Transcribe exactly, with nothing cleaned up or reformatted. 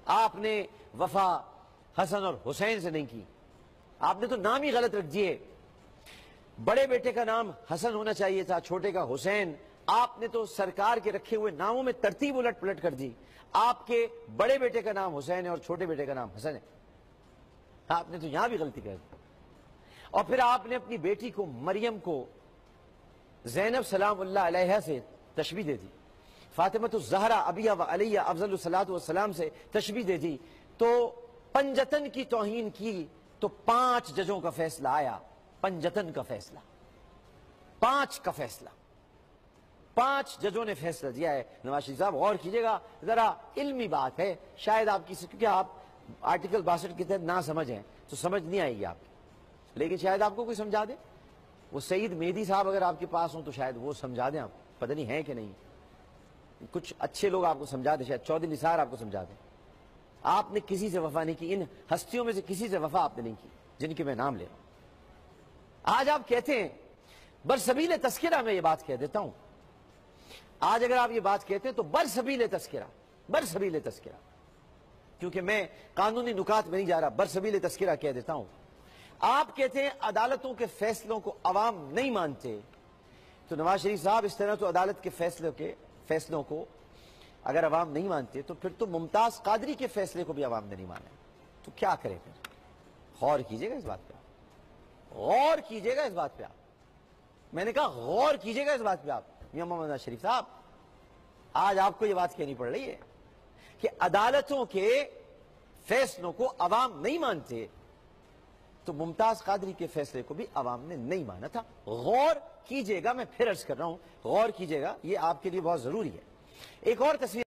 آپ نے وفا حسن اور حسین سے نہیں کی، آپ نے تو نام ہی غلط رکھ دیے۔ بڑے بیٹے کا نام حسن ہونا چاہیے تھا، چھوٹے کا حسین۔ آپ نے تو سرکار کے رکھے ہوئے ناموں میں ترتیب الٹ پلٹ کر دی، آپ کے بڑے بیٹے کا نام حسین ہے اور چھوٹے بیٹے کا نام حسن ہے۔ آپ نے تو یہاں بھی غلطی کر دی۔ اور پھر آپ نے اپنی بیٹی کو مریم کو زینب سلام اللہ علیہا سے تشبیہ دے دی، فاطمۃ الزہرا ابیہ و علیہ افضل الصلاۃ والسلام سے تشبیہ دے دی، تو پنجتن کی توہین کی تو پانچ ججوں کا فیصلہ آیا، پنجتن کا فیصلہ، پانچ کا فیصلہ، پانچ ججوں نے فیصلہ دیا ہے۔ نواز شریف صاحب غور کیجئے گا، ذرا علمی بات ہے، شاید آپ کی، کیونکہ آپ آرٹیکل باسٹھ کے تحت نہ سمجھیں تو سمجھ نہیں آئے گی آپ کی، لیکن شاید آپ کو کوئی سمجھا دے۔ وہ سعید مہدی صاحب اگر آپ کے پاس ہوں تو شاید وہ سمجھا دیں، آپ پتہ نہیں ہیں کہ نہیں، کچھ اچھے لوگ آپ کو سمجھا دیں، شاید چودھری نثار آپ کو سمجھا دیں۔ آپ نے کسی سے وفا نہیں کی، ان ہستیوں میں سے کسی سے وفا آپ نے نہیں کی جن کے میں نام لے رہا ہوں۔ آج آپ کہتے ہیں، برسبیل تذکرہ میں یہ بات کہہ دیتا ہوں، آج اگر آپ یہ بات کہتے ہیں تو برسبیل تذکرہ، برسبیل تذکرہ، کیونکہ میں قانونی نکات میں نہیں جا رہا، برسبیل تذکرہ کہہ دیتا ہوں۔ آپ کہتے ہیں عدالتوں کے فیصلوں کو عوام نہیں مانتے، تو نواز شریف صاحب اس طرح تو عدالت کے فیصلوں کے فیصلوں کو اگر عوام نہیں مانتے تو پھر تو ممتاز قادری کے فیصلے کو بھی عوام نے نہیں مانا، تو کیا کرے پھر؟ غور کیجئے گا اس بات پہ، غور کیجئے گا اس بات پہ آپ، میں نے کہا غور کیجئے گا اس بات پہ آپ۔ میاں محمد نواز شریف صاحب، آج آپ کو یہ بات کہنی پڑ رہی ہے کہ عدالتوں کے فیصلوں کو عوام نہیں مانتے، تو ممتاز قادری کے فیصلے کو بھی عوام نے نہیں مانا تھا۔ غور کیجئے گا، میں پھر عرض کر رہا ہوں، غور کیجئے گا، یہ آپ کے لیے بہت ضروری ہے۔ ایک اور تصویر